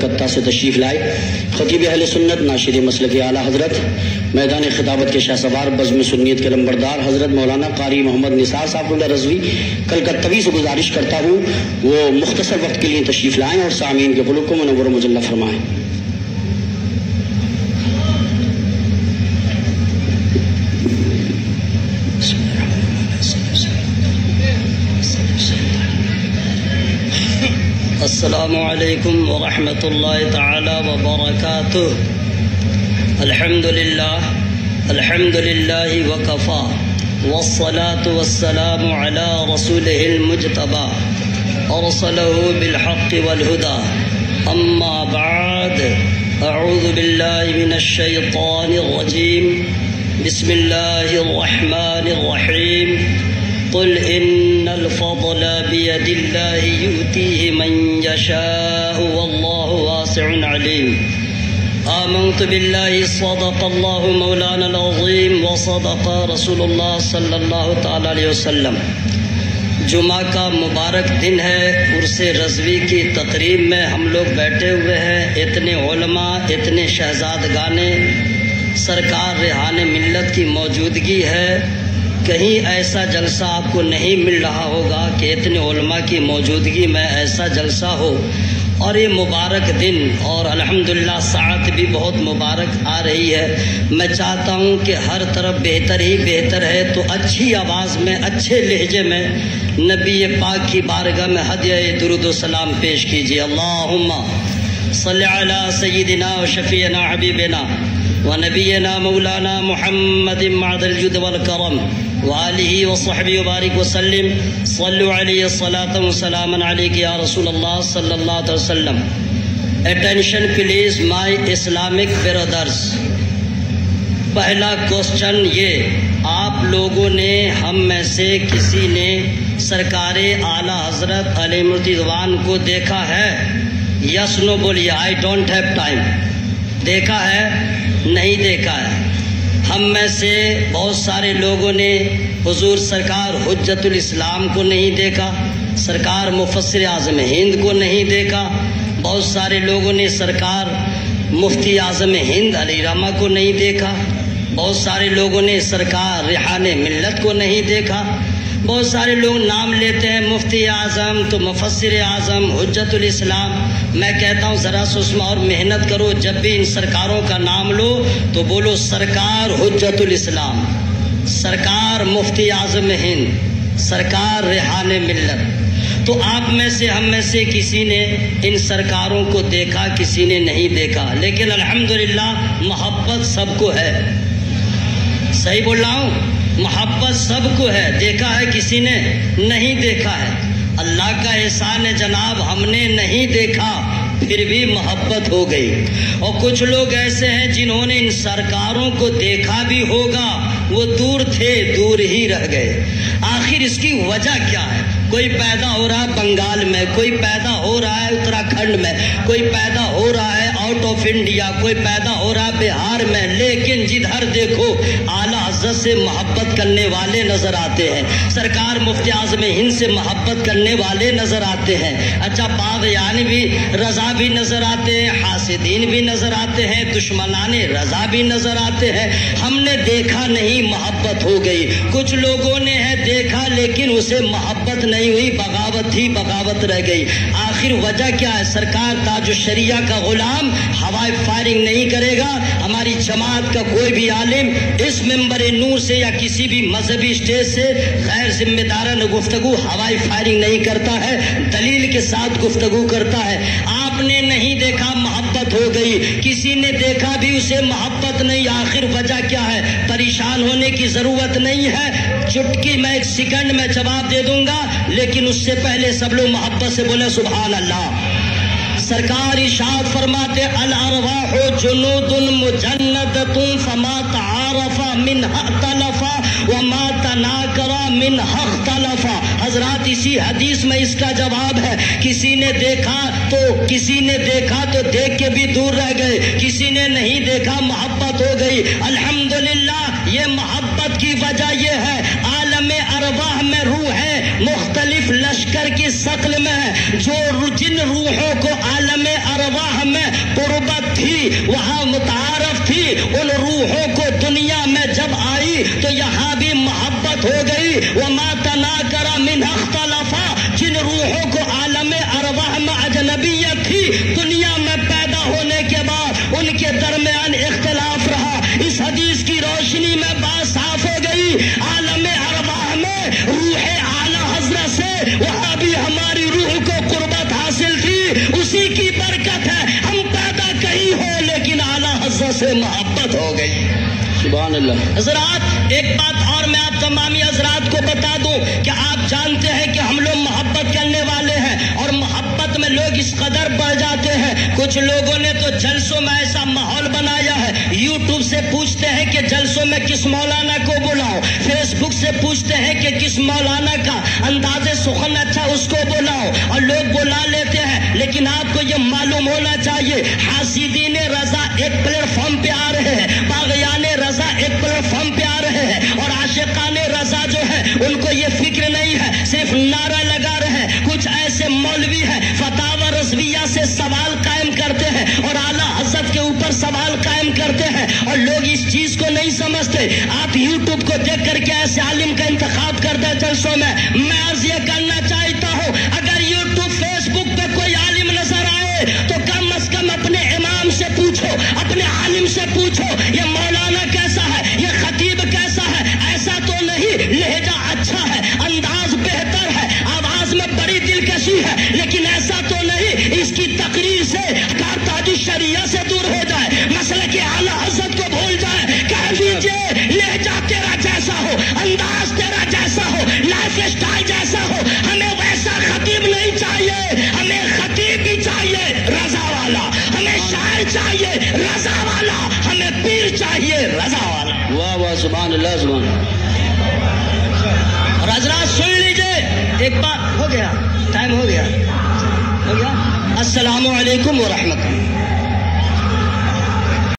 کلکتہ سے تشریف لائے خطیب اہل سنت ناشر مسلک اعلیٰ حضرت میدان خطابت کے شاہ سوار بزم سنیت کے لمبردار حضرت مولانا قاری محمد نثار صاحب اللہ رضوی کلکتوی سے گزارش کرتا ہوں وہ مختصر وقت کے لیے تشریف لائیں اور سامعین کے قلوب کو منور و مجلہ فرمائیں۔ السلام علیکم ورحمۃ اللہ تعالی وبرکاتہ۔ الحمد للہ وکفا والصلاة والسلام علی رسولہ المجتبی ارسلہ بالحق والہدی اما بعد اعوذ باللہ من الشیطان الرجیم بسم اللہ الرحمن الرحیم قل ان الفضل بید اللہ یؤتیہ من یشاء واللہ واسع علیم۔ آمنت باللہ صدق اللہ مولانا العظیم وصدق رسول اللہ صلی اللہ تعالی علیہ وسلم۔ جمعہ کا مبارک دن ہے، عرس رضوی کی تقریب میں ہم لوگ بیٹھے ہوئے ہیں، اتنے علماء، اتنے شہزادگانے، سرکار ریحان ملت کی موجودگی ہے۔ کہیں ایسا جلسہ آپ کو نہیں مل رہا ہوگا کہ اتنے علماء کی موجودگی میں ایسا جلسہ ہو، اور یہ مبارک دن اور الحمدللہ ساعت بھی بہت مبارک آ رہی ہے۔ میں چاہتا ہوں کہ ہر طرف بہتر ہی بہتر ہے، تو اچھی آواز میں اچھے لہجے میں نبی پاک کی بارگاہ میں ہدیہ درود و سلام پیش کیجیے۔ اللہم صلی علی سیدنا و شفیعنا حبیبنا ونبینا مولانا محمد معد الجود والکرم وآلہ وصحبہ وبارک وسلم۔ صلو علیہ الصلاۃ والسلام علیک یا رسول اللہ صلی اللہ علیہ وسلم۔ Attention please my Islamic brothers۔ پہلا کوسچن یہ، آپ لوگوں نے ہم میں سے کسی نے سرکار اعلیٰ حضرت علیہ رضوان کو دیکھا ہے؟ یس نو بولیے، آئی ڈونٹ ہیو ٹائم۔ دیکھا ہے؟ نہیں دیکھا ہے۔ ہم میں سے بہت سارے لوگوں نے حضور سرکار حجت الاسلام کو نہیں دیکھا، سرکار مفسر اعظم ہند کو نہیں دیکھا، بہت سارے لوگوں نے سرکار مفتی اعظم ہند علی رحمہ کو نہیں دیکھا، بہت سارے لوگوں نے سرکار ریحان ملت کو نہیں دیکھا۔ بہت سارے لوگ نام لیتے ہیں مفتی اعظم تو مفسر اعظم حجت الاسلام۔ میں کہتا ہوں ذرا سسما اور محنت کرو، جب بھی ان سرکاروں کا نام لو تو بولو سرکار حجت الاسلام، سرکار مفتی اعظم ہند، سرکار ریحان ملت۔ تو آپ میں سے ہم میں سے کسی نے ان سرکاروں کو دیکھا، کسی نے نہیں دیکھا، لیکن الحمدللہ محبت سب کو ہے۔ صحیح بول رہا ہوں؟ محبت سب کو ہے۔ دیکھا ہے کسی نے؟ نہیں دیکھا ہے۔ اللہ کا احسان ہے جناب، ہم نے نہیں دیکھا پھر بھی محبت ہو گئی۔ اور کچھ لوگ ایسے ہیں جنہوں نے ان سرکاروں کو دیکھا بھی ہوگا، وہ دور تھے، دور ہی رہ گئے۔ آخر اس کی وجہ کیا ہے؟ کوئی پیدا ہو رہا ہے بنگال میں، کوئی پیدا ہو رہا ہے اتراکھنڈ میں، کوئی پیدا ہو رہا ہے آؤٹ آف انڈیا، کوئی پیدا ہو رہا ہے بہار میں، لیکن جدھر دیکھو اعلیٰ حضرت سے محبت کرنے والے نظر آتے ہیں، سرکار مفتی اعظم ہند سے محبت کرنے والے نظر آتے ہیں۔ اچھا، باغیان بھی رضا بھی نظر آتے ہیں، حاسدین بھی نظر آتے ہیں، دشمنان رضا بھی نظر آتے ہیں۔ ہم نے دیکھا نہیں، محبت ہو گئی۔ کچھ لوگوں نے ہے دیکھا لیکن اسے محبت نہیں ہوئی، بغاوت ہی بغاوت رہ گئی۔ آخر وجہ کیا ہے؟ سرکار تاج الشریعہ کا غلام ہوائی فائرنگ نہیں کرے گا، ہماری جماعت کا کوئی بھی عالم اس منبر نور سے یا کسی بھی مذہبی اسٹیج سے غیر ذمہ دارانہ گفتگو ہوائی فائرنگ نہیں کرتا ہے، دلیل کے ساتھ گفتگو کرتا ہے۔ آپ نے نہیں دیکھا، محبت ہو گئی، کسی نے دیکھا بھی اسے محبت نہیں۔ آخر وجہ کیا ہے؟ پریشان ہونے کی ضرورت نہیں ہے، چٹکی میں ایک سیکنڈ میں جواب دے دوں گا، لیکن اس سے پہلے سب لوگ محبت سے بولے سبحان اللہ۔ سرکار ارشاد فرماتے الارواح جنود مجندۃ فما تعارف منها اختلف وما تناکر منها اختلف۔ حضرات اسی حدیث میں اس کا جواب ہے، کسی نے دیکھا تو دیکھ کے بھی دور رہ گئے، کسی نے نہیں دیکھا محبت ہو گئی۔ الحمدللہ یہ محبت کی وجہ یہ ہے عالم ارواح میں روح ہے مختلف لشکر کی شکل میں، جو جن روحوں کو عالم ارواح ارواح میں قربت تھی، وہاں متعارف تھی، ان روحوں کو دنیا میں جب آئی تو یہاں بھی محبت ہو گئی. وما تناکر منہ اختلفا، جن روحوں کو عالم ارواح میں اجنبیت تھی، دنیا میں پیدا ہونے کے بعد ان کے درمیان اختلاف رہا. اس حدیث کی روشنی میں بات صاف ہو گئی. عالم ارواح میں روح اعلی حضرت سے وہاں بھی ہماری روح کو قربت حاصل تھی. اسی کی برکت ہے ہم پیدا کہیں ہو لیکن اعلی حضرت سے محبت ہو گئی. سبحان اللہ. حضرات ایک بات اور میں آپ تمامی حضرات کو بتا دوں کہ آپ جانتے ہیں کہ ہم لوگ محبت کرنے والے ہیں اور محبت میں لوگ اس قدر بڑھ جاتے ہیں. کچھ لوگوں نے تو جلسوں میں ایسا ماحول بنایا ہے، یوٹیوب سے پوچھتے ہیں کہ جلسوں میں کس مولانا کو بلاؤ، فیس بک سے پوچھتے ہیں کہ کس مولانا کا انداز سخن اچھا اس کو بلاؤ، اور لوگ بلا لیتے ہیں. لیکن آپ کو یہ معلوم ہونا چاہیے حاسدین رضا ایک پلیٹ فارم پہ آ رہے ہیں، باغیان رضا ایک پلیٹ فارم پہ آ رہے ہیں، اور عاشقان رضا جو ہے ان کو یہ فکر نہیں ہے، صرف نعرہ لگا رہے ہیں. کچھ ایسے مولوی ہیں فتاوی رضویہ سے سوال قائم کرتے ہیں اور اعلیٰ حضرت کے اوپر سوال قائم کرتے ہیں، اور لوگ اس چیز کو نہیں سمجھتے. آپ یوٹیوب کو دیکھ کر کے ایسے عالم کا انتخاب کرتے ہیں جلسوں میں. میں عرض یہ کرنا چاہتا ہوں اگر یوٹیوب فیس بک پہ کوئی عالم نظر آئے تو کم از کم اپنے امام سے پوچھو، اپنے عالم سے پوچھو یہ مولانا کیسا ہے، یہ خطیب کیسا ہے. ایسا تو نہیں لہجہ اچھا ہے، انداز بہتر ہے، آواز میں بڑی دلکشی ہے، لیکن ایسا تو نہیں اس کی تقریر سے تاج شریعہ سے دور ہو جائے، مسلک اعلیٰ حضرت کو بھول جائے. کہہ دیجیے لہجہ تیرا جیسا ہو، انداز تیرا جیسا ہو، لائف اسٹائل جیسا ہو، ہمیں ویسا خطیب نہیں چاہیے، ہمیں خطیب بھی چاہیے رضا والا، ہمیں شاعر چاہیے رضا والا، ہمیں پیر چاہیے رضا والا. واہ واہ سبحان اللہ سبحان اللہ. اور حضرات سن لیجئے ایک بات. ہو گیا ٹائم، ہو گیا. السلام علیکم ورحمۃ اللہ.